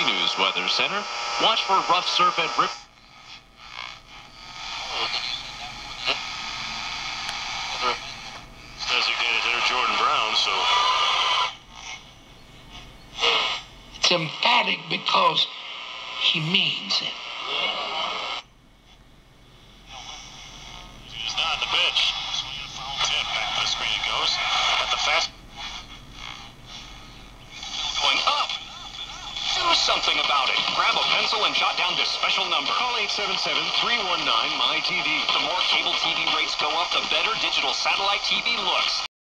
News Weather Center. Watch for rough surf and rip. Designated hitter Jordan Brown, so it's emphatic because he means it. He's not on the pitch. Swinging a foul tip. Back to the screen it goes. At the fast. Going up. Do something about it. Grab a pencil and jot down this special number. Call 877-319-MyTV. The more cable TV rates go up, the better digital satellite TV looks.